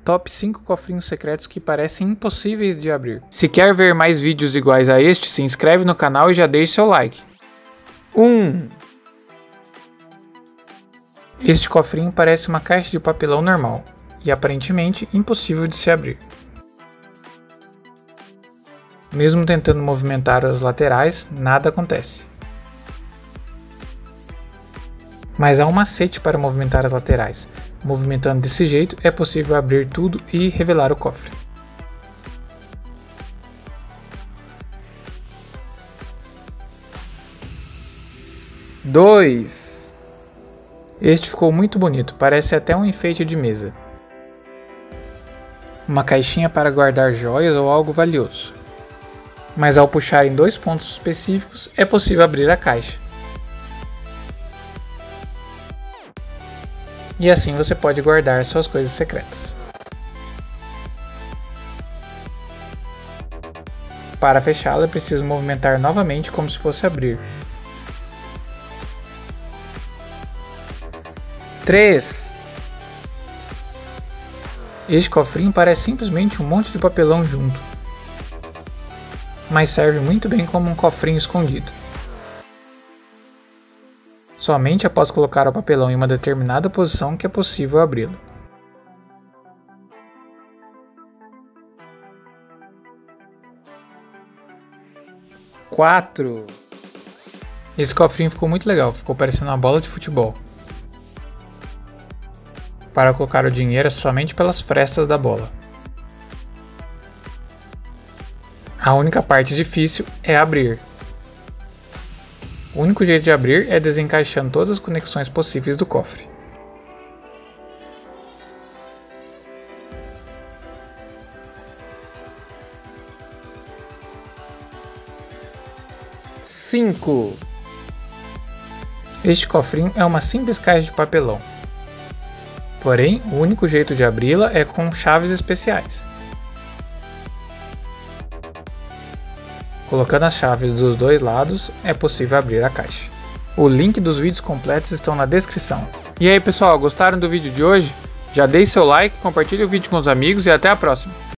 Top 5 cofrinhos secretos que parecem impossíveis de abrir. Se quer ver mais vídeos iguais a este, se inscreve no canal e já deixe seu like. 1. Este cofrinho parece uma caixa de papelão normal e aparentemente impossível de se abrir. Mesmo tentando movimentar as laterais, nada acontece. Mas há um macete para movimentar as laterais. Movimentando desse jeito, é possível abrir tudo e revelar o cofre. Dois. Este ficou muito bonito, parece até um enfeite de mesa. Uma caixinha para guardar joias ou algo valioso. Mas ao puxar em dois pontos específicos, é possível abrir a caixa. E assim você pode guardar suas coisas secretas. Para fechá-la é preciso movimentar novamente como se fosse abrir. 3. Este cofrinho parece simplesmente um monte de papelão junto, mas serve muito bem como um cofrinho escondido. Somente após colocar o papelão em uma determinada posição que é possível abri-lo. 4. Esse cofrinho ficou muito legal, ficou parecendo uma bola de futebol. Para colocar o dinheiro é somente pelas frestas da bola. A única parte difícil é abrir. O único jeito de abrir é desencaixando todas as conexões possíveis do cofre. 5. Este cofrinho é uma simples caixa de papelão. Porém, o único jeito de abri-la é com chaves especiais. Colocando as chaves dos dois lados, é possível abrir a caixa. O link dos vídeos completos estão na descrição. E aí pessoal, gostaram do vídeo de hoje? Já deixe seu like, compartilhe o vídeo com os amigos e até a próxima!